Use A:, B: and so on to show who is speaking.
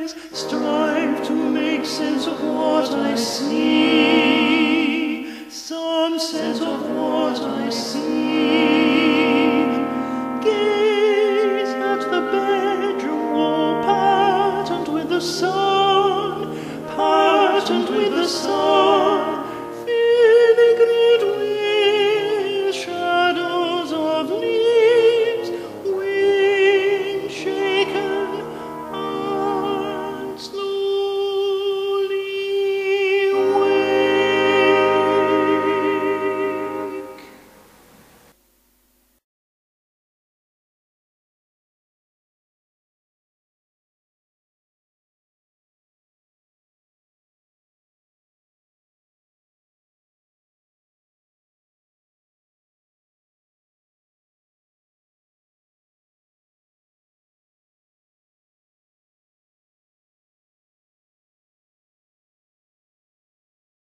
A: eyes strive to make sense of what I see, some sense of what I see. Gaze at the bedroom wall patterned with the sun, patterned with the sun.